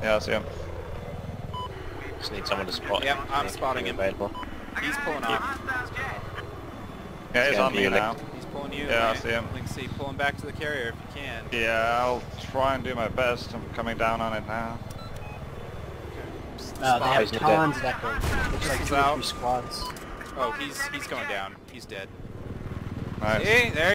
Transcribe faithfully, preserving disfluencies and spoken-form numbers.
Yeah, I see him. Just need someone to spot Yep, him. I'm spotting him. Available. He's pulling off. Yeah, he's Scan on me view, now. He's pulling you. Yeah, I right? see him. Link C, pull him back to the carrier if you can. Yeah, I'll try and do my best. I'm coming down on it now. Uh, they have He's dead. tons of echo. Looks like He's two or out. three squads. Oh, he's he's going down. He's dead. Nice. See, there